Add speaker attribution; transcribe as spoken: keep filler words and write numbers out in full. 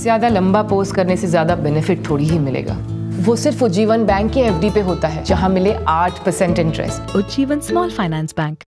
Speaker 1: ज्यादा लंबा पोस्ट करने से ज्यादा बेनिफिट थोड़ी ही मिलेगा। वो सिर्फ उज्जीवन बैंक के एफडी पे होता है, जहां मिले आठ percent interest.
Speaker 2: Ujjivan small finance bank.